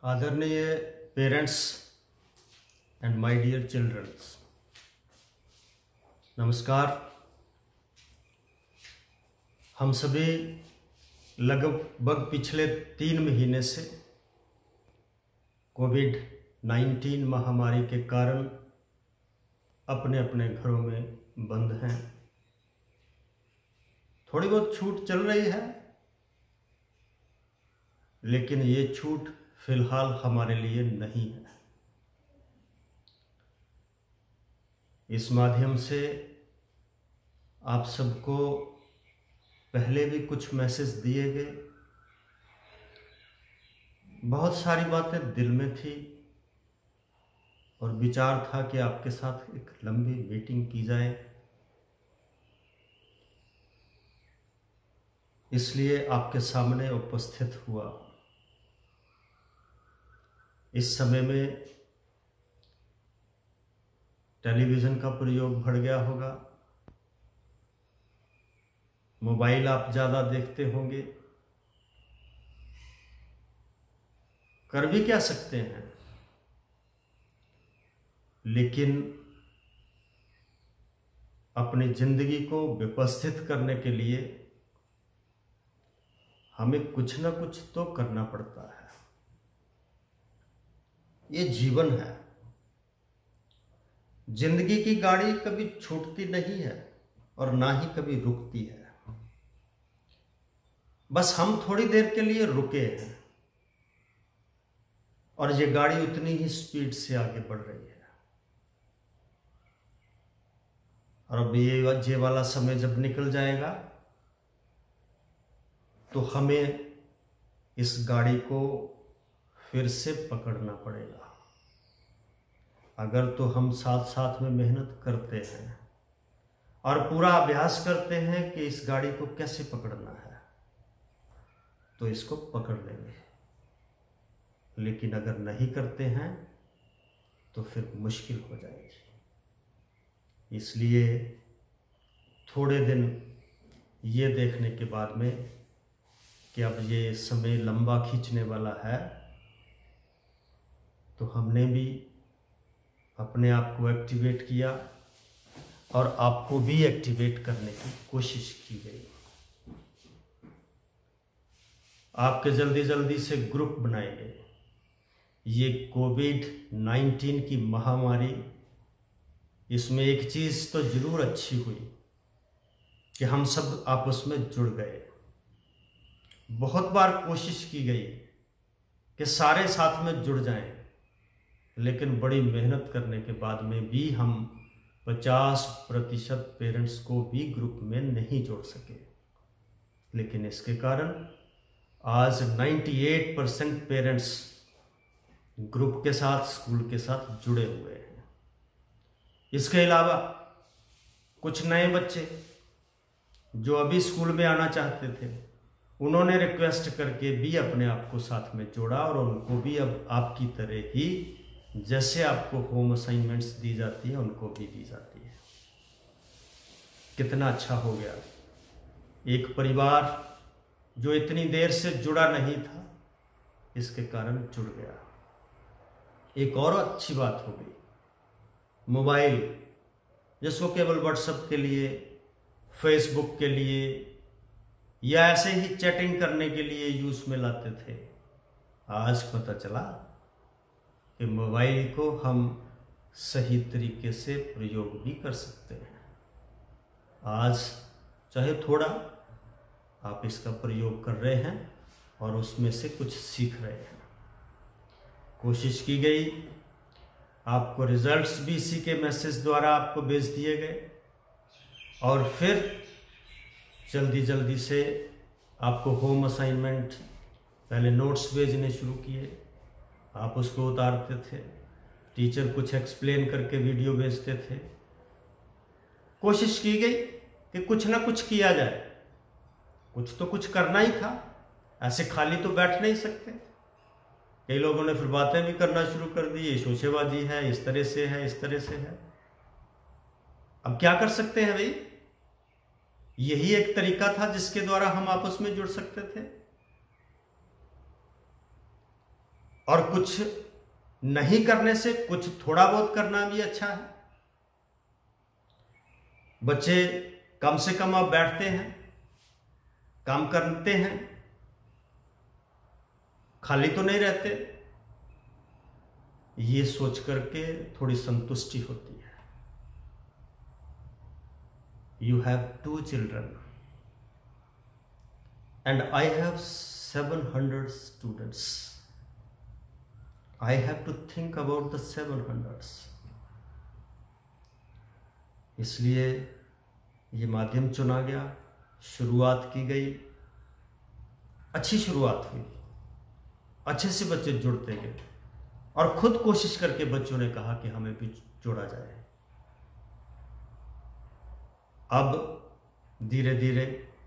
आदरणीय parents and my dear childrens, नमस्कार। हम सभी लगभग पिछले 3 महीने से कोविड-19 महामारी के कारण अपने अपने घरों में बंद हैं। थोड़ी बहुत छूट चल रही है, लेकिन ये छूट फिलहाल हमारे लिए नहीं है। इस माध्यम से आप सबको पहले भी कुछ मैसेज दिए गए। बहुत सारी बातें दिल में थी और विचार था कि आपके साथ एक लंबी मीटिंग की जाए, इसलिए आपके सामने उपस्थित हुआ। इस समय में टेलीविज़न का प्रयोग बढ़ गया होगा, मोबाइल आप ज़्यादा देखते होंगे। कर भी क्या सकते हैं, लेकिन अपनी जिंदगी को व्यवस्थित करने के लिए हमें कुछ ना कुछ तो करना पड़ता है। ये जीवन है। जिंदगी की गाड़ी कभी छूटती नहीं है और ना ही कभी रुकती है। बस हम थोड़ी देर के लिए रुके हैं और ये गाड़ी उतनी ही स्पीड से आगे बढ़ रही है। और अब ये वाला समय जब निकल जाएगा तो हमें इस गाड़ी को फिर से पकड़ना पड़ेगा। अगर तो हम साथ साथ में मेहनत करते हैं और पूरा अभ्यास करते हैं कि इस गाड़ी को कैसे पकड़ना है, तो इसको पकड़ लेंगे। लेकिन अगर नहीं करते हैं तो फिर मुश्किल हो जाएगी। इसलिए थोड़े दिन ये देखने के बाद में कि अब ये समय लंबा खींचने वाला है, तो हमने भी अपने आप को एक्टिवेट किया और आपको भी एक्टिवेट करने की कोशिश की गई। आपके जल्दी जल्दी से ग्रुप बनाए गए। ये कोविड-19 की महामारी, इसमें एक चीज़ तो जरूर अच्छी हुई कि हम सब आपस में जुड़ गए। बहुत बार कोशिश की गई कि सारे साथ में जुड़ जाएं, लेकिन बड़ी मेहनत करने के बाद में भी हम 50% पेरेंट्स को भी ग्रुप में नहीं जोड़ सके। लेकिन इसके कारण आज 98% पेरेंट्स ग्रुप के साथ, स्कूल के साथ जुड़े हुए हैं। इसके अलावा कुछ नए बच्चे जो अभी स्कूल में आना चाहते थे, उन्होंने रिक्वेस्ट करके भी अपने आप को साथ में जोड़ा और उनको भी अब आपकी तरह ही जैसे आपको होम असाइनमेंट्स दी जाती है, उनको भी दी जाती है। कितना अच्छा हो गया। एक परिवार जो इतनी देर से जुड़ा नहीं था, इसके कारण जुड़ गया। एक और अच्छी बात हो गई, मोबाइल जिसको केवल व्हाट्सएप के लिए, फेसबुक के लिए या ऐसे ही चैटिंग करने के लिए यूज में लाते थे, आज पता चला कि मोबाइल को हम सही तरीके से प्रयोग भी कर सकते हैं। आज चाहे थोड़ा आप इसका प्रयोग कर रहे हैं और उसमें से कुछ सीख रहे हैं। कोशिश की गई, आपको रिजल्ट्स भी इसी के मैसेज द्वारा आपको भेज दिए गए और फिर जल्दी जल्दी से आपको होम असाइनमेंट, पहले नोट्स भेजने शुरू किए। आप उसको उतारते थे, टीचर कुछ एक्सप्लेन करके वीडियो भेजते थे। कोशिश की गई कि कुछ ना कुछ किया जाए, कुछ तो कुछ करना ही था। ऐसे खाली तो बैठ नहीं सकते। कई लोगों ने फिर बातें भी करना शुरू कर दी, ये शोशेबाजी है, इस तरह से है, इस तरह से है। अब क्या कर सकते हैं भाई? यही एक तरीका था जिसके द्वारा हम आपस में जुड़ सकते थे। और कुछ नहीं करने से कुछ थोड़ा बहुत करना भी अच्छा है। बच्चे कम से कम अब बैठते हैं, काम करते हैं, खाली तो नहीं रहते, ये सोच करके थोड़ी संतुष्टि होती है। You have 2 children and I have 700 students. I have to think about the 700s. इसलिए ये माध्यम चुना गया, शुरुआत की गई, अच्छी शुरुआत हुई, अच्छे से बच्चे जुड़ते गए और खुद कोशिश करके बच्चों ने कहा कि हमें भी जोड़ा जाए। अब धीरे धीरे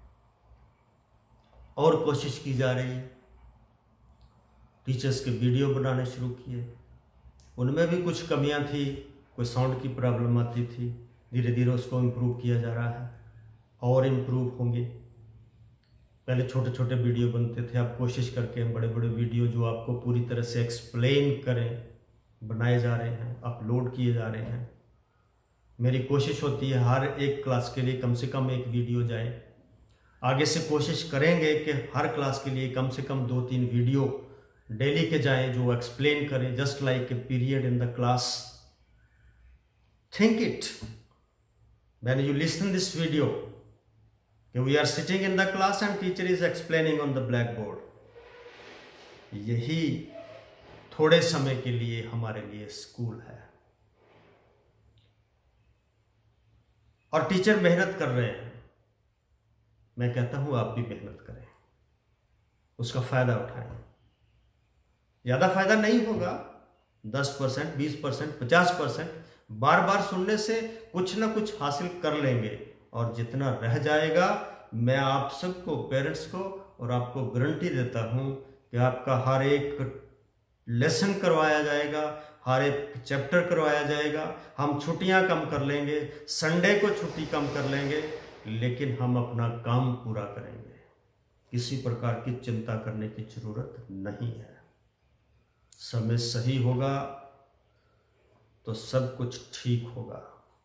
और कोशिश की जा रही है। टीचर्स के वीडियो बनाने शुरू किए, उनमें भी कुछ कमियां थी, कोई साउंड की प्रॉब्लम आती थी, धीरे धीरे उसको इम्प्रूव किया जा रहा है और इम्प्रूव होंगे। पहले छोटे छोटे वीडियो बनते थे, अब कोशिश करके हम बड़े बड़े वीडियो जो आपको पूरी तरह से एक्सप्लेन करें बनाए जा रहे हैं, अपलोड किए जा रहे हैं। मेरी कोशिश होती है हर एक क्लास के लिए कम से कम एक वीडियो जाए। आगे से कोशिश करेंगे कि हर क्लास के लिए कम से कम 2-3 वीडियो डेली के जाएं जो एक्सप्लेन करें, just like a period in the class. Think it when you listen this video, we are sitting in the class and teacher is explaining on the blackboard. यही थोड़े समय के लिए हमारे लिए स्कूल है और टीचर मेहनत कर रहे हैं। मैं कहता हूं आप भी मेहनत करें, उसका फायदा उठाएं। ज्यादा फायदा नहीं होगा, 10%, 20%, 50%। बार बार सुनने से कुछ ना कुछ हासिल कर लेंगे और जितना रह जाएगा, मैं आप सबको, पेरेंट्स को और आपको गारंटी देता हूं कि आपका हर एक लेसन करवाया जाएगा, हर एक चैप्टर करवाया जाएगा। हम छुट्टियां कम कर लेंगे, संडे को छुट्टी कम कर लेंगे, लेकिन हम अपना काम पूरा करेंगे। किसी प्रकार की चिंता करने की जरूरत नहीं है। समय सही होगा तो सब कुछ ठीक होगा।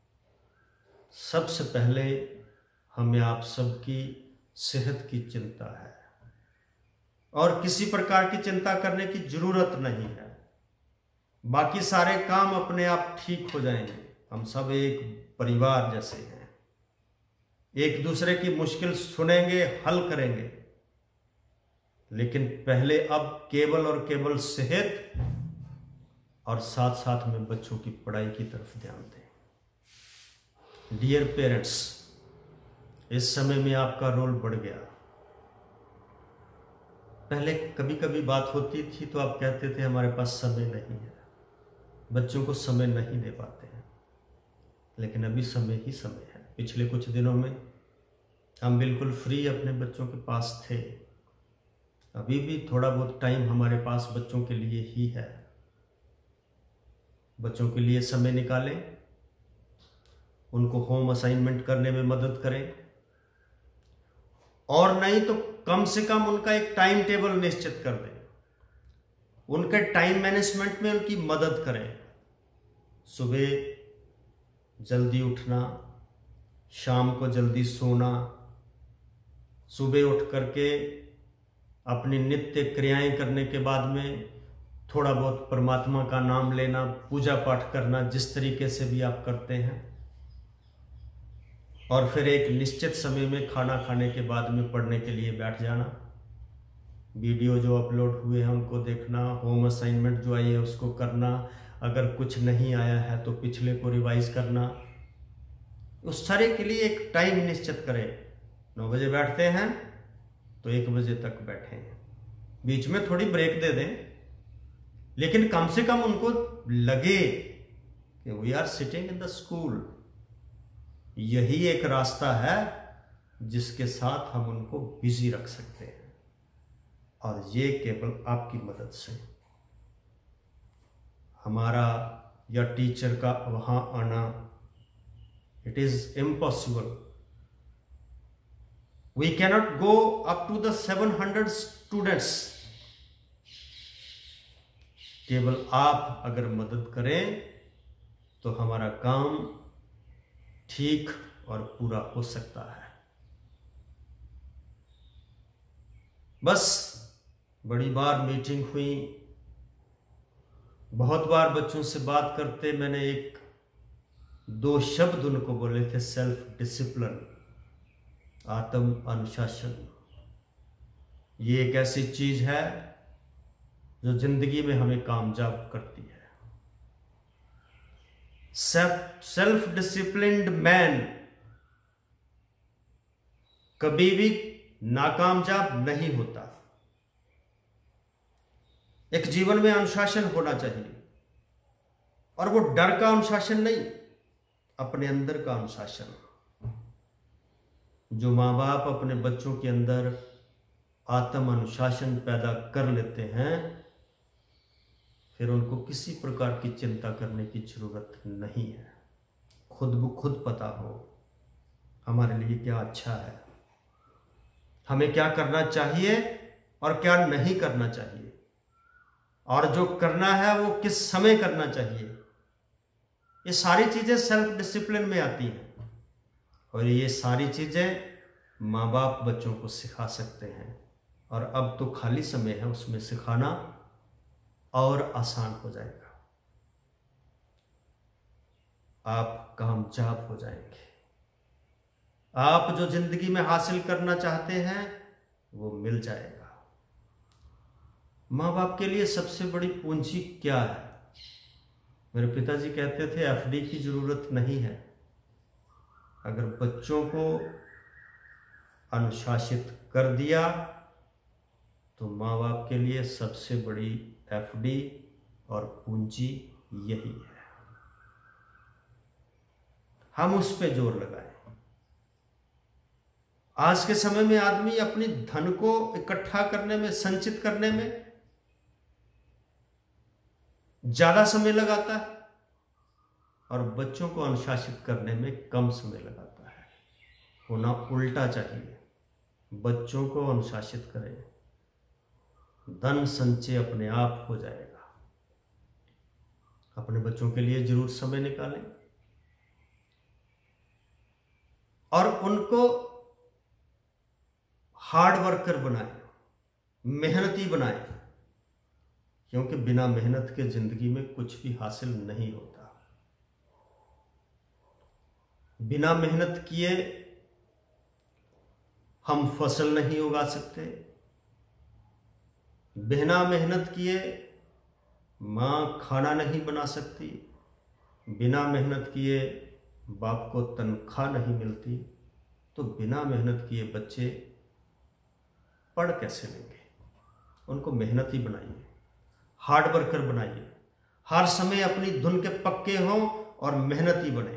सबसे पहले हमें आप सबकी सेहत की चिंता है और किसी प्रकार की चिंता करने की जरूरत नहीं है। बाकी सारे काम अपने आप ठीक हो जाएंगे। हम सब एक परिवार जैसे हैं, एक दूसरे की मुश्किल सुनेंगे, हल करेंगे। लेकिन पहले अब केवल और केवल सेहत और साथ साथ में बच्चों की पढ़ाई की तरफ ध्यान दें। डियर पेरेंट्स, इस समय में आपका रोल बढ़ गया। पहले कभी कभी बात होती थी तो आप कहते थे हमारे पास समय नहीं है, बच्चों को समय नहीं दे पाते हैं, लेकिन अभी समय ही समय है। पिछले कुछ दिनों में हम बिल्कुल फ्री अपने बच्चों के पास थे। अभी भी थोड़ा बहुत टाइम हमारे पास बच्चों के लिए ही है। बच्चों के लिए समय निकालें, उनको होम असाइनमेंट करने में मदद करें और नहीं तो कम से कम उनका एक टाइम टेबल निश्चित कर दें। उनके टाइम मैनेजमेंट में उनकी मदद करें। सुबह जल्दी उठना, शाम को जल्दी सोना, सुबह उठ करके अपनी नित्य क्रियाएं करने के बाद में थोड़ा बहुत परमात्मा का नाम लेना, पूजा पाठ करना, जिस तरीके से भी आप करते हैं, और फिर एक निश्चित समय में खाना खाने के बाद में पढ़ने के लिए बैठ जाना। वीडियो जो अपलोड हुए हैं उनको देखना, होम असाइनमेंट जो आई है उसको करना, अगर कुछ नहीं आया है तो पिछले को रिवाइज करना। उस सारे के लिए एक टाइम निश्चित करें। 9 बजे बैठते हैं तो 1 बजे तक बैठें, बीच में थोड़ी ब्रेक दे दें, लेकिन कम से कम उनको लगे कि we are sitting in the school. यही एक रास्ता है जिसके साथ हम उनको बिजी रख सकते हैं, और ये केवल आपकी मदद से। हमारा या टीचर का वहां आना, it is impossible. We cannot go up to the 700 students केवल आप अगर मदद करें तो हमारा काम ठीक और पूरा हो सकता है। बस बड़ी बार मीटिंग हुई, बहुत बार बच्चों से बात करते मैंने एक दो शब्द उनको बोले थे, सेल्फ डिसिप्लिन, आत्म अनुशासन। ये एक ऐसी चीज है जो जिंदगी में हमें कामयाब करती है। सेल्फ डिसिप्लिन्ड मैन कभी भी नाकामयाब नहीं होता। एक जीवन में अनुशासन होना चाहिए, और वो डर का अनुशासन नहीं, अपने अंदर का अनुशासन। जो माँ बाप अपने बच्चों के अंदर आत्म अनुशासन पैदा कर लेते हैं, फिर उनको किसी प्रकार की चिंता करने की जरूरत नहीं है। खुद ब खुद पता हो हमारे लिए क्या अच्छा है, हमें क्या करना चाहिए और क्या नहीं करना चाहिए, और जो करना है वो किस समय करना चाहिए। ये सारी चीजें सेल्फ डिसिप्लिन में आती हैं, और ये सारी चीजें माँ बाप बच्चों को सिखा सकते हैं। और अब तो खाली समय है, उसमें सिखाना और आसान हो जाएगा। आप कामयाब हो जाएंगे। आप जो जिंदगी में हासिल करना चाहते हैं वो मिल जाएगा। माँ बाप के लिए सबसे बड़ी पूंजी क्या है? मेरे पिताजी कहते थे एफडी की जरूरत नहीं है। अगर बच्चों को अनुशासित कर दिया तो माँ बाप के लिए सबसे बड़ी एफडी और पूंजी यही है। हम उस पे जोर लगाएं। आज के समय में आदमी अपनी धन को इकट्ठा करने में, संचित करने में ज्यादा समय लगाता है, और बच्चों को अनुशासित करने में कम समय लगाता है। होना उल्टा चाहिए। बच्चों को अनुशासित करें, धन संचय अपने आप हो जाएगा। अपने बच्चों के लिए जरूर समय निकालें और उनको हार्ड वर्कर बनाएं, मेहनती बनाएं, क्योंकि बिना मेहनत के जिंदगी में कुछ भी हासिल नहीं होता। बिना मेहनत किए हम फसल नहीं उगा सकते। बिना मेहनत किए मां खाना नहीं बना सकती। बिना मेहनत किए बाप को तनख्वाह नहीं मिलती। तो बिना मेहनत किए बच्चे पढ़ कैसे लेंगे? उनको मेहनती बनाइए, हार्ड वर्कर बनाइए, हर समय अपनी धुन के पक्के हों और मेहनती बने।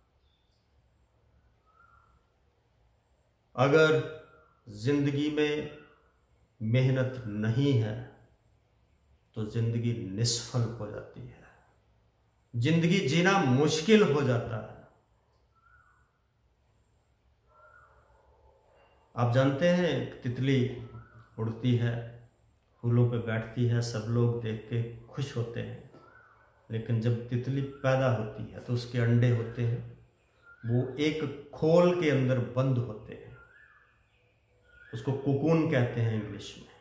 अगर जिंदगी में मेहनत नहीं है तो जिंदगी निष्फल हो जाती है, जिंदगी जीना मुश्किल हो जाता है। आप जानते हैं तितली उड़ती है, फूलों पे बैठती है, सब लोग देख के खुश होते हैं, लेकिन जब तितली पैदा होती है तो उसके अंडे होते हैं, वो एक खोल के अंदर बंद होते हैं। उसको कोकून कहते हैं इंग्लिश में।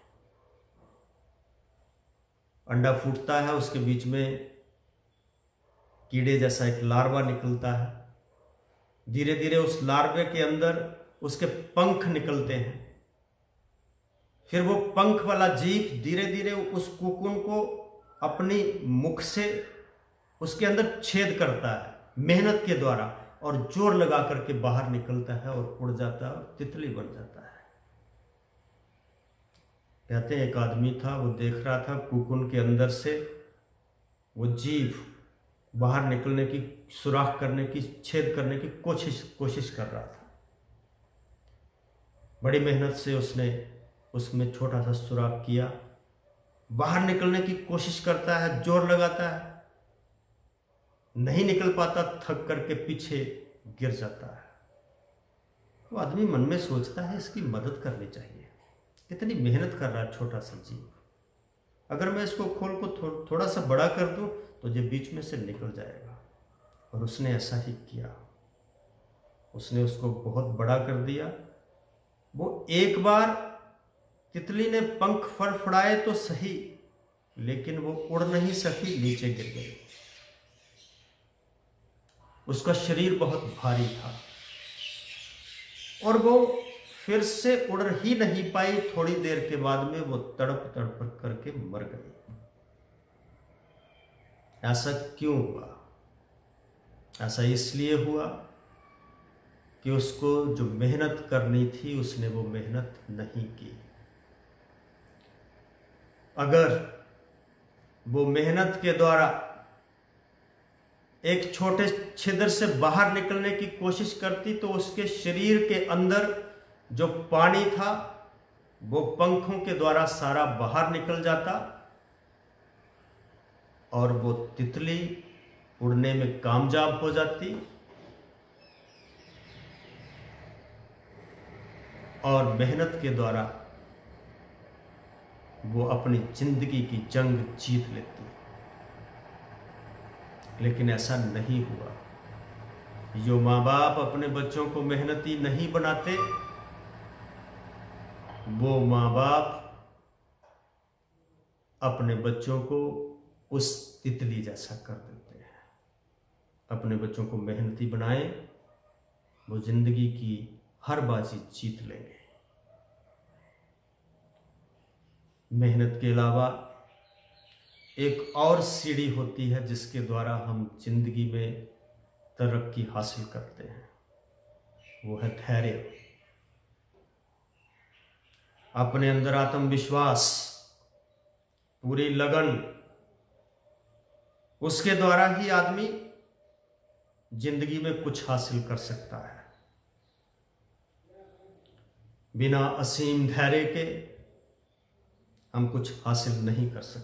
अंडा फूटता है, उसके बीच में कीड़े जैसा एक लार्वा निकलता है। धीरे धीरे उस लार्वे के अंदर उसके पंख निकलते हैं। फिर वो पंख वाला जीव धीरे धीरे उस कोकून को अपनी मुख से उसके अंदर छेद करता है मेहनत के द्वारा, और जोर लगा करके बाहर निकलता है और उड़ जाता है और तितली बन जाता है। कहते हैं एक आदमी था, वो देख रहा था कोकून के अंदर से वो जीव बाहर निकलने की, सुराख करने की, छेद करने की कोशिश कर रहा था। बड़ी मेहनत से उसने उसमें छोटा सा सुराख किया, बाहर निकलने की कोशिश करता है, जोर लगाता है, नहीं निकल पाता, थक करके पीछे गिर जाता है। वो आदमी मन में सोचता है इसकी मदद करनी चाहिए, कितनी मेहनत कर रहा है छोटा सा जीव, अगर मैं इसको खोल को थोड़ा सा बड़ा कर दूं तो ये बीच में से निकल जाएगा। और उसने ऐसा ही किया, उसने उसको बहुत बड़ा कर दिया। वो एक बार तितली ने पंख फड़फड़ाए तो सही, लेकिन वो उड़ नहीं सकी, नीचे गिर गई। उसका शरीर बहुत भारी था और वो फिर से उड़ ही नहीं पाई। थोड़ी देर के बाद में वो तड़प तड़प करके मर गई। ऐसा क्यों हुआ? ऐसा इसलिए हुआ कि उसको जो मेहनत करनी थी उसने वो मेहनत नहीं की। अगर वो मेहनत के द्वारा एक छोटे छिद्र से बाहर निकलने की कोशिश करती तो उसके शरीर के अंदर जो पानी था वो पंखों के द्वारा सारा बाहर निकल जाता और वो तितली उड़ने में कामयाब हो जाती और मेहनत के द्वारा वो अपनी जिंदगी की जंग जीत लेती। लेकिन ऐसा नहीं हुआ। जो माँ बाप अपने बच्चों को मेहनती नहीं बनाते, वो माँ बाप अपने बच्चों को उस तितली जैसा कर देते हैं। अपने बच्चों को मेहनती बनाएं, वो जिंदगी की हर बाजी जीत लेंगे। मेहनत के अलावा एक और सीढ़ी होती है जिसके द्वारा हम जिंदगी में तरक्की हासिल करते हैं, वो है धैर्य। अपने अंदर आत्मविश्वास, पूरी लगन, उसके द्वारा ही आदमी जिंदगी में कुछ हासिल कर सकता है। बिना असीम धैर्य के हम कुछ हासिल नहीं कर सकते।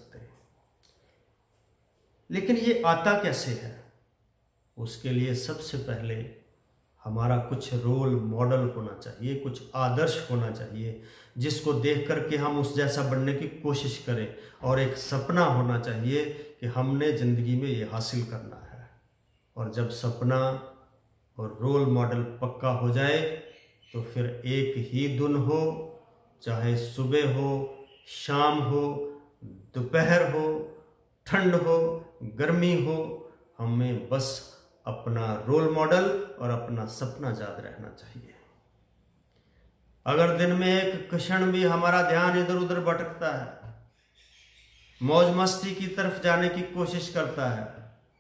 लेकिन ये आता कैसे है? उसके लिए सबसे पहले हमारा कुछ रोल मॉडल होना चाहिए, कुछ आदर्श होना चाहिए जिसको देख करके हम उस जैसा बनने की कोशिश करें, और एक सपना होना चाहिए कि हमने जिंदगी में ये हासिल करना है। और जब सपना और रोल मॉडल पक्का हो जाए तो फिर एक ही दिन हो, चाहे सुबह हो, शाम हो, दोपहर हो, ठंड हो, गर्मी हो, हमें बस अपना रोल मॉडल और अपना सपना याद रहना चाहिए। अगर दिन में एक क्षण भी हमारा ध्यान इधर उधर भटकता है, मौज मस्ती की तरफ जाने की कोशिश करता है,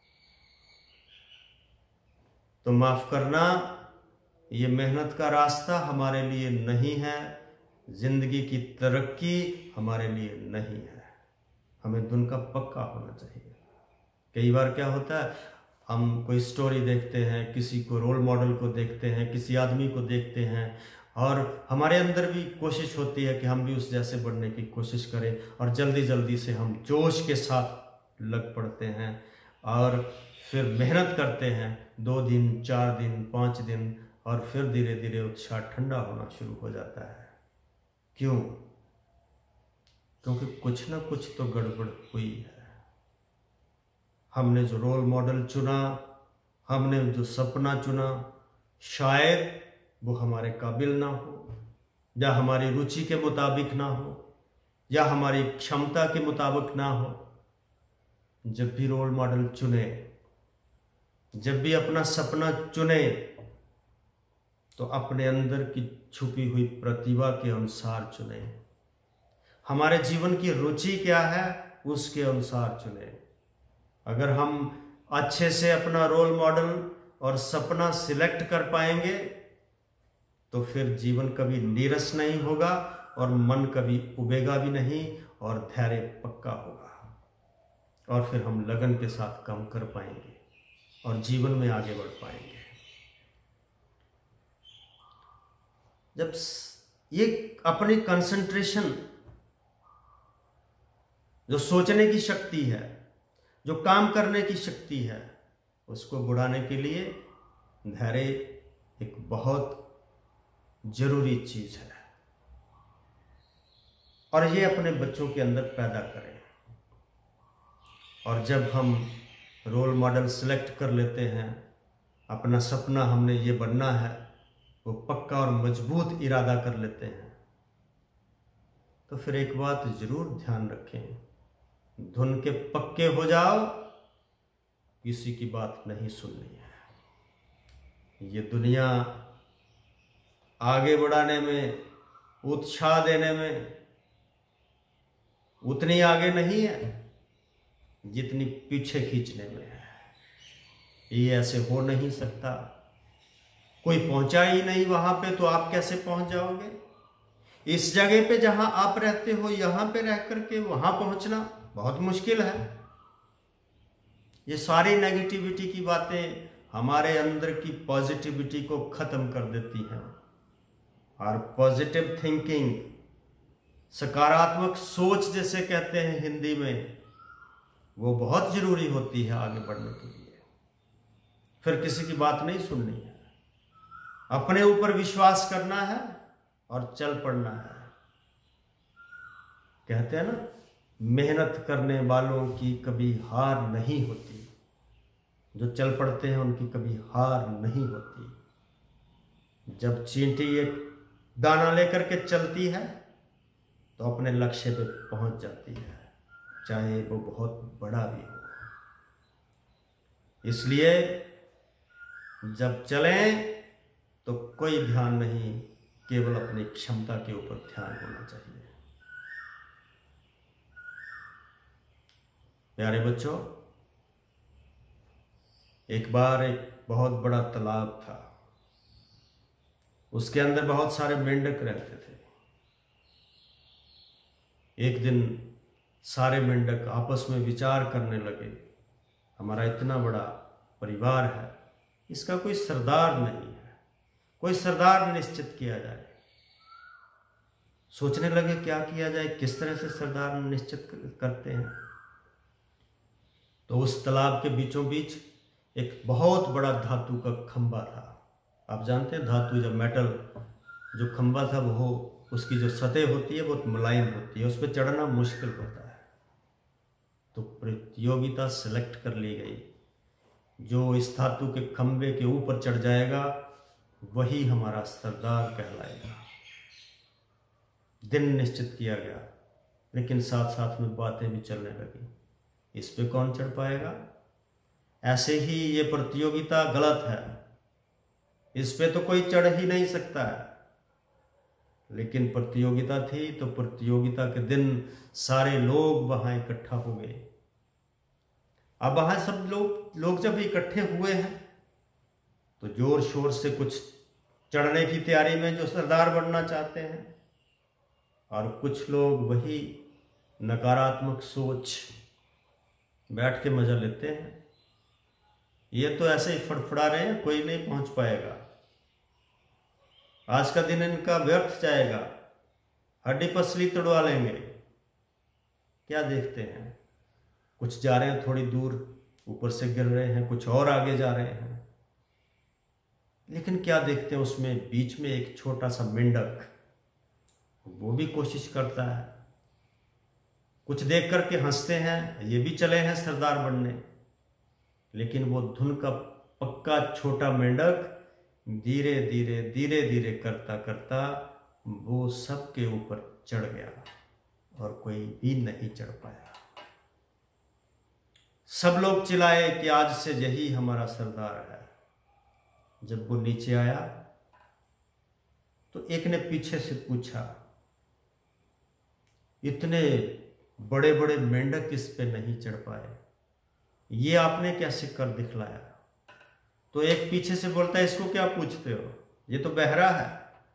तो माफ करना, ये मेहनत का रास्ता हमारे लिए नहीं है, जिंदगी की तरक्की हमारे लिए नहीं है। हमें दिन का पक्का होना चाहिए। कई बार क्या होता है, हम कोई स्टोरी देखते हैं, किसी को रोल मॉडल को देखते हैं, किसी आदमी को देखते हैं, और हमारे अंदर भी कोशिश होती है कि हम भी उस जैसे बनने की कोशिश करें, और जल्दी जल्दी से हम जोश के साथ लग पड़ते हैं और फिर मेहनत करते हैं 2 दिन, 4 दिन, 5 दिन, और फिर धीरे धीरे उत्साह ठंडा होना शुरू हो जाता है। क्यों? क्योंकि कुछ ना कुछ तो गड़बड़ हुई है। हमने जो रोल मॉडल चुना, हमने जो सपना चुना, शायद वो हमारे काबिल ना हो, या हमारी रुचि के मुताबिक ना हो, या हमारी क्षमता के मुताबिक ना हो। जब भी रोल मॉडल चुने, जब भी अपना सपना चुने, तो अपने अंदर की छुपी हुई प्रतिभा के अनुसार चुने। हमारे जीवन की रुचि क्या है उसके अनुसार चुने। अगर हम अच्छे से अपना रोल मॉडल और सपना सिलेक्ट कर पाएंगे तो फिर जीवन कभी नीरस नहीं होगा और मन कभी उबेगा भी नहीं, और धैर्य पक्का होगा, और फिर हम लगन के साथ काम कर पाएंगे और जीवन में आगे बढ़ पाएंगे। जब ये अपनी कंसंट्रेशन, जो सोचने की शक्ति है, जो काम करने की शक्ति है, उसको बढ़ाने के लिए धैर्य एक बहुत जरूरी चीज है। और ये अपने बच्चों के अंदर पैदा करें। और जब हम रोल मॉडल सेलेक्ट कर लेते हैं, अपना सपना हमने ये बनना है, वो पक्का और मजबूत इरादा कर लेते हैं, तो फिर एक बात जरूर ध्यान रखें, धुन के पक्के हो जाओ, किसी की बात नहीं सुननी है। ये दुनिया आगे बढ़ाने में, उत्साह देने में उतनी आगे नहीं है जितनी पीछे खींचने में है। ये ऐसे हो नहीं सकता, कोई पहुंचा ही नहीं वहां पे, तो आप कैसे पहुंच जाओगे? इस जगह पे जहां आप रहते हो, यहां पे रह करके वहां पहुंचना बहुत मुश्किल है। ये सारी नेगेटिविटी की बातें हमारे अंदर की पॉजिटिविटी को खत्म कर देती हैं। और पॉजिटिव थिंकिंग, सकारात्मक सोच जिसे कहते हैं हिंदी में, वो बहुत जरूरी होती है आगे बढ़ने के लिए। फिर किसी की बात नहीं सुननी है, अपने ऊपर विश्वास करना है और चल पड़ना है। कहते हैं ना, मेहनत करने वालों की कभी हार नहीं होती, जो चल पड़ते हैं उनकी कभी हार नहीं होती। जब चींटी एक दाना लेकर के चलती है तो अपने लक्ष्य पे पहुंच जाती है, चाहे वो बहुत बड़ा भी हो। इसलिए जब चलें तो कोई ध्यान नहीं, केवल अपनी क्षमता के ऊपर ध्यान होना चाहिए। प्यारे बच्चों, एक बार एक बहुत बड़ा तालाब था, उसके अंदर बहुत सारे मेंढक रहते थे। एक दिन सारे मेंढक आपस में विचार करने लगे, हमारा इतना बड़ा परिवार है, इसका कोई सरदार नहीं है, कोई सरदार निश्चित किया जाए। सोचने लगे क्या किया जाए, किस तरह से सरदार निश्चित करते हैं। तो उस तालाब के बीचों बीच एक बहुत बड़ा धातु का खंबा था। आप जानते हैं धातु, जब मेटल जो खंबा था, वो उसकी जो सतह होती है बहुत मुलायम होती है, उस पर चढ़ना मुश्किल होता है। तो प्रतियोगिता सेलेक्ट कर ली गई, जो इस धातु के खंबे के ऊपर चढ़ जाएगा वही हमारा सरदार कहलाएगा। दिन निश्चित किया गया, लेकिन साथ साथ में बातें भी चलने लगी, इस पे कौन चढ़ पाएगा। ऐसे ही ये प्रतियोगिता गलत है, इस पे तो कोई चढ़ ही नहीं सकता है। लेकिन प्रतियोगिता थी, तो प्रतियोगिता के दिन सारे लोग वहां इकट्ठा हो गए। अब वहां सब लोग जब इकट्ठे हुए हैं तो जोर शोर से कुछ चढ़ने की तैयारी में जो सरदार बनना चाहते हैं, और कुछ लोग वही नकारात्मक सोच बैठ के मजा लेते हैं। ये तो ऐसे ही फड़फड़ा रहे हैं, कोई नहीं पहुंच पाएगा, आज का दिन इनका व्यर्थ जाएगा, हड्डी पसली तोड़वा लेंगे। क्या देखते हैं, कुछ जा रहे हैं थोड़ी दूर, ऊपर से गिर रहे हैं, कुछ और आगे जा रहे हैं। लेकिन क्या देखते हैं, उसमें बीच में एक छोटा सा मेंढक, वो भी कोशिश करता है। कुछ देख करके हंसते हैं, ये भी चले हैं सरदार बनने। लेकिन वो धुन का पक्का छोटा मेंढक धीरे धीरे धीरे धीरे करता करता वो सबके ऊपर चढ़ गया, और कोई भी नहीं चढ़ पाया। सब लोग चिल्लाए कि आज से यही हमारा सरदार है। जब वो नीचे आया तो एक ने पीछे से पूछा, इतने बड़े बड़े मेंढक इस पे नहीं चढ़ पाए, ये आपने कैसे कर दिखलाया। तो एक पीछे से बोलता है, इसको क्या पूछते हो, ये तो बहरा है।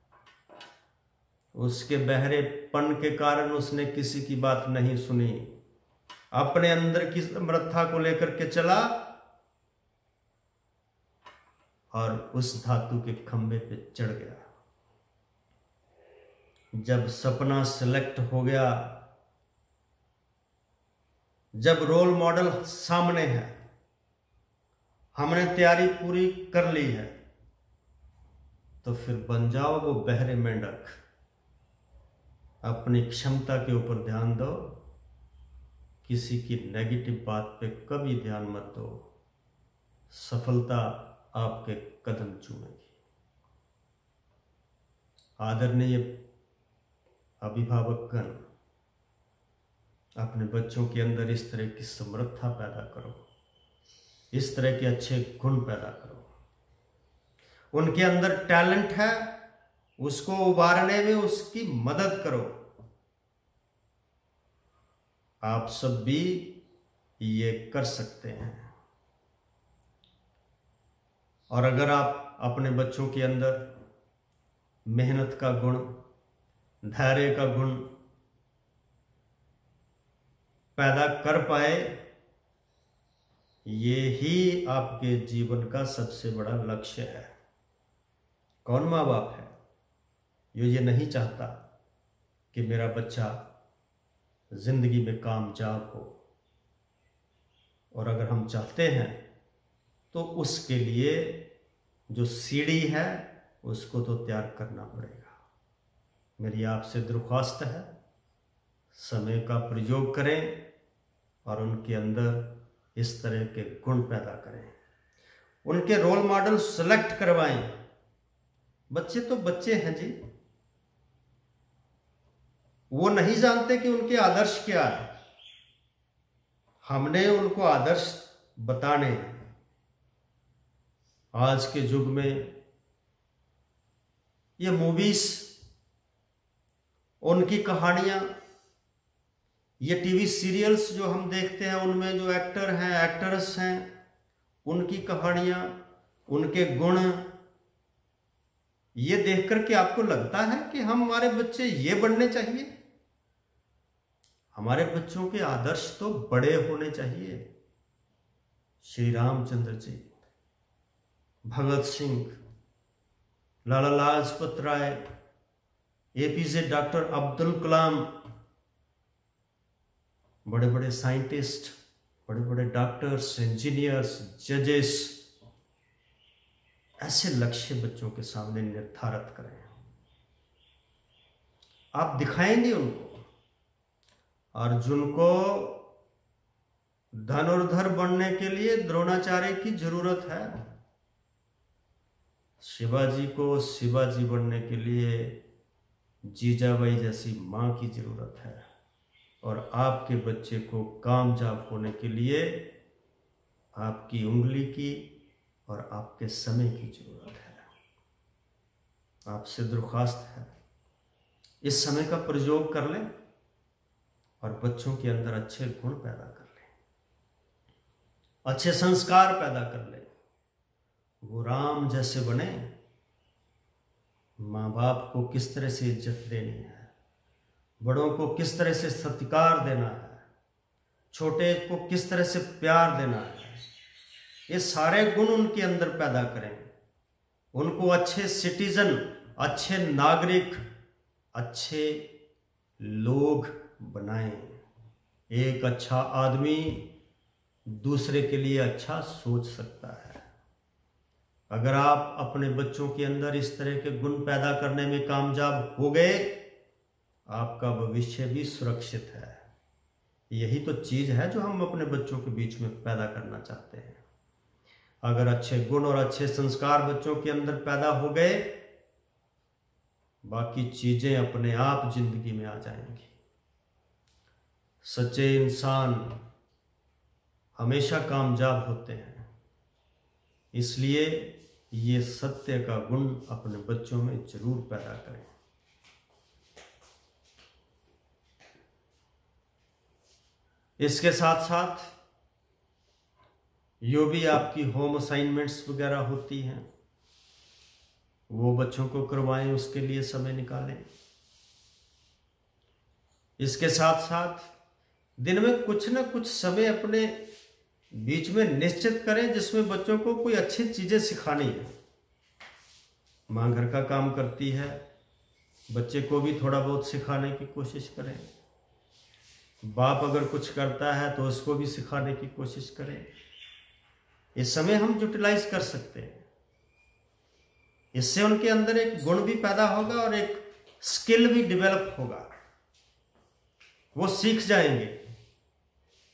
उसके बहरेपन के कारण उसने किसी की बात नहीं सुनी, अपने अंदर की समर्था को लेकर के चला और उस धातु के खंबे पे चढ़ गया। जब सपना सिलेक्ट हो गया, जब रोल मॉडल सामने है, हमने तैयारी पूरी कर ली है, तो फिर बन जाओ वो बहरे मेंढक। अपनी क्षमता के ऊपर ध्यान दो किसी की नेगेटिव बात पे कभी ध्यान मत दो। सफलता आपके कदम चूमेगी। आदरणीय अभिभावकगण, अपने बच्चों के अंदर इस तरह की समृद्धता पैदा करो, इस तरह के अच्छे गुण पैदा करो। उनके अंदर टैलेंट है, उसको उभारने में उसकी मदद करो। आप सब भी ये कर सकते हैं। और अगर आप अपने बच्चों के अंदर मेहनत का गुण, धैर्य का गुण पैदा कर पाए, ये ही आपके जीवन का सबसे बड़ा लक्ष्य है। कौन माँ बाप है जो ये नहीं चाहता कि मेरा बच्चा जिंदगी में कामयाब हो? और अगर हम चाहते हैं तो उसके लिए जो सीढ़ी है उसको तो त्याग करना पड़ेगा। मेरी आपसे दरख्वास्त है, समय का प्रयोग करें और उनके अंदर इस तरह के गुण पैदा करें। उनके रोल मॉडल सेलेक्ट करवाएं। बच्चे तो बच्चे हैं जी, वो नहीं जानते कि उनके आदर्श क्या है। हमने उनको आदर्श बताने हैं। आज के युग में ये मूवीज, उनकी कहानियां, ये टीवी सीरियल्स जो हम देखते हैं उनमें जो एक्टर हैं, एक्ट्रेस हैं, उनकी कहानियां, उनके गुण, ये देख करके आपको लगता है कि हमारे बच्चे ये बनने चाहिए? हमारे बच्चों के आदर्श तो बड़े होने चाहिए। श्री रामचंद्र जी, भगत सिंह, लाला लाजपत राय, एपीजे डॉक्टर अब्दुल कलाम, बड़े बड़े साइंटिस्ट, बड़े बड़े डॉक्टर्स, इंजीनियर्स, जजेस, ऐसे लक्ष्य बच्चों के सामने निर्धारित करें। आप दिखाएंगे उनको। अर्जुन को धनुर्धर बनने के लिए द्रोणाचार्य की जरूरत है। शिवाजी को शिवाजी बनने के लिए जीजाबाई जैसी मां की जरूरत है। और आपके बच्चे को कामयाब होने के लिए आपकी उंगली की और आपके समय की जरूरत है। आपसे दरख्वास्त है, इस समय का प्रयोग कर लें और बच्चों के अंदर अच्छे गुण पैदा कर लें, अच्छे संस्कार पैदा कर लें। वो राम जैसे बने। माँ बाप को किस तरह से इज्जत देनी है, बड़ों को किस तरह से सत्कार देना है, छोटे को किस तरह से प्यार देना है, ये सारे गुण उनके अंदर पैदा करें। उनको अच्छे सिटीजन, अच्छे नागरिक, अच्छे लोग बनाएं। एक अच्छा आदमी दूसरे के लिए अच्छा सोच सकता है। अगर आप अपने बच्चों के अंदर इस तरह के गुण पैदा करने में कामयाब हो गए, आपका भविष्य भी सुरक्षित है। यही तो चीज है जो हम अपने बच्चों के बीच में पैदा करना चाहते हैं। अगर अच्छे गुण और अच्छे संस्कार बच्चों के अंदर पैदा हो गए, बाकी चीजें अपने आप जिंदगी में आ जाएंगी। सच्चे इंसान हमेशा कामयाब होते हैं। इसलिए ये सत्य का गुण अपने बच्चों में जरूर पैदा करें। इसके साथ साथ जो भी आपकी होम असाइनमेंट्स वगैरह होती हैं, वो बच्चों को करवाएं, उसके लिए समय निकालें। इसके साथ साथ दिन में कुछ ना कुछ समय अपने बीच में निश्चित करें जिसमें बच्चों को कोई अच्छी चीजें सिखानी है। माँ घर का काम करती है, बच्चे को भी थोड़ा बहुत सिखाने की कोशिश करें। बाप अगर कुछ करता है तो उसको भी सिखाने की कोशिश करें। इस समय हम यूटिलाइज कर सकते हैं। इससे उनके अंदर एक गुण भी पैदा होगा और एक स्किल भी डेवलप होगा। वो सीख जाएंगे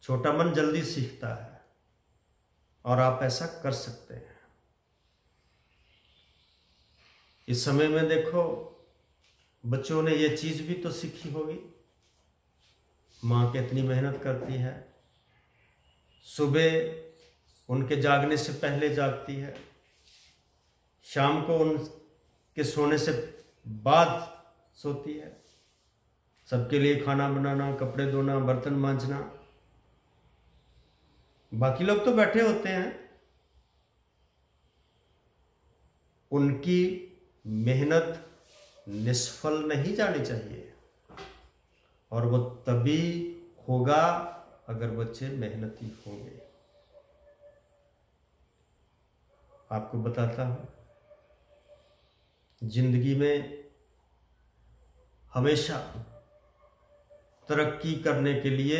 छोटा मन जल्दी सीखता है और आप ऐसा कर सकते हैं। इस समय में देखो, बच्चों ने ये चीज भी तो सीखी होगी, माँ कितनी मेहनत करती है, सुबह उनके जागने से पहले जागती है, शाम को उनके सोने से बाद सोती है, सबके लिए खाना बनाना, कपड़े धोना, बर्तन मांजना। बाकी लोग तो बैठे होते हैं। उनकी मेहनत निष्फल नहीं जानी चाहिए, और वो तभी होगा अगर बच्चे मेहनती होंगे। आपको बताता हूं, जिंदगी में हमेशा तरक्की करने के लिए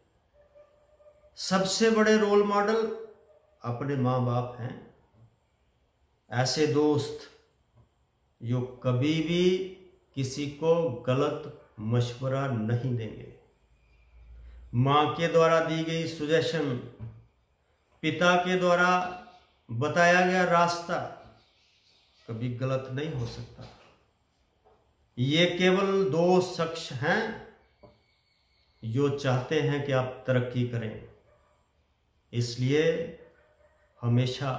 सबसे बड़े रोल मॉडल अपने माँ बाप हैं। ऐसे दोस्त जो कभी भी किसी को गलत मशवरा नहीं देंगे। माँ के द्वारा दी गई सुजेशन, पिता के द्वारा बताया गया रास्ता कभी गलत नहीं हो सकता। ये केवल दो शख्स हैं जो चाहते हैं कि आप तरक्की करें। इसलिए हमेशा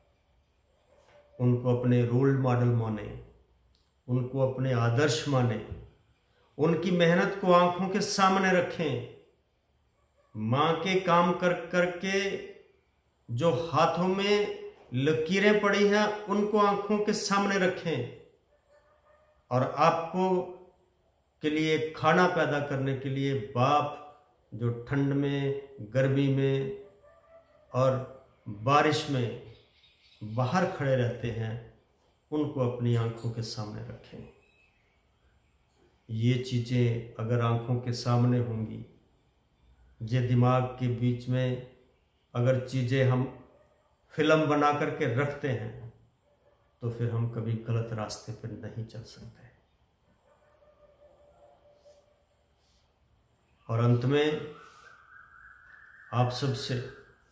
उनको अपने रोल मॉडल माने, उनको अपने आदर्श माने, उनकी मेहनत को आंखों के सामने रखें। माँ के काम कर करके जो हाथों में लकीरें पड़ी हैं उनको आंखों के सामने रखें, और आपको के लिए खाना पैदा करने के लिए बाप जो ठंड में, गर्मी में और बारिश में बाहर खड़े रहते हैं, उनको अपनी आंखों के सामने रखें। ये चीज़ें अगर आंखों के सामने होंगी, ये दिमाग के बीच में अगर चीज़ें हम फिल्म बना करके रखते हैं, तो फिर हम कभी गलत रास्ते पर नहीं चल सकते। और अंत में आप सबसे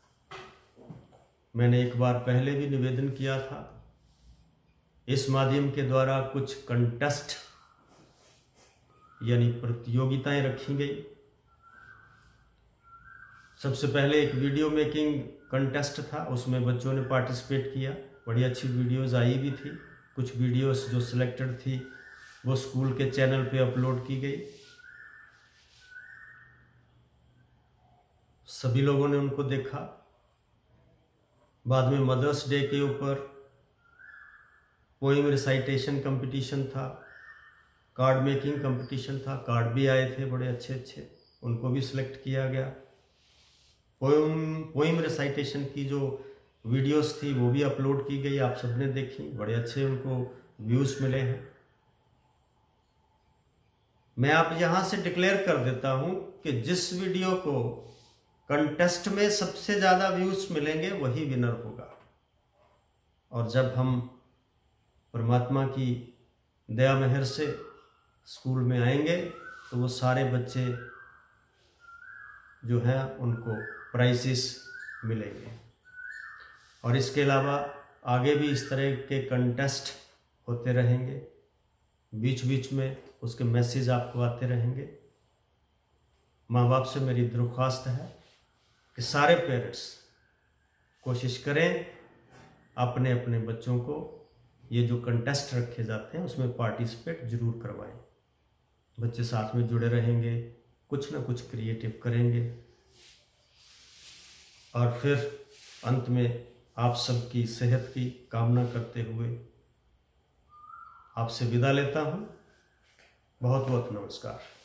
मैंने एक बार पहले भी निवेदन किया था, इस माध्यम के द्वारा कुछ कंटेस्ट यानी प्रतियोगिताएं रखी गई। सबसे पहले एक वीडियो मेकिंग कंटेस्ट था, उसमें बच्चों ने पार्टिसिपेट किया। बड़ी अच्छी वीडियोस आई भी थी। कुछ वीडियोस जो सिलेक्टेड थी वो स्कूल के चैनल पे अपलोड की गई। सभी लोगों ने उनको देखा। बाद में मदर्स डे के ऊपर पोएम रिसाइटेशन कंपटीशन था, कार्ड मेकिंग कंपटीशन था, कार्ड भी आए थे बड़े अच्छे अच्छे, उनको भी सिलेक्ट किया गया। पोएम रिसाइटेशन की जो वीडियोस थी वो भी अपलोड की गई, आप सबने देखी, बड़े अच्छे उनको व्यूज़ मिले हैं। मैं आप यहाँ से डिक्लेयर कर देता हूँ कि जिस वीडियो को कंटेस्ट में सबसे ज़्यादा व्यूज़ मिलेंगे वही विनर होगा। और जब हम परमात्मा की दया मेहर से स्कूल में आएंगे तो वो सारे बच्चे जो हैं उनको प्राइजेस मिलेंगे। और इसके अलावा आगे भी इस तरह के कंटेस्ट होते रहेंगे, बीच बीच में उसके मैसेज आपको आते रहेंगे। माँ बाप से मेरी दरख्वास्त है कि सारे पेरेंट्स कोशिश करें अपने अपने बच्चों को ये जो कंटेस्ट रखे जाते हैं उसमें पार्टिसिपेट जरूर करवाएं। बच्चे साथ में जुड़े रहेंगे, कुछ ना कुछ क्रिएटिव करेंगे। और फिर अंत में आप सबकी सेहत की कामना करते हुए आपसे विदा लेता हूँ। बहुत बहुत नमस्कार।